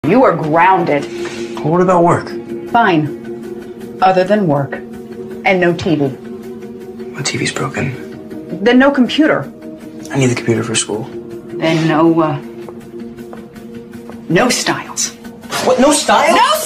You are grounded. What about work? Fine. Other than work. And no TV. My TV's broken. Then no computer. I need the computer for school. Then no styles. What, no style? No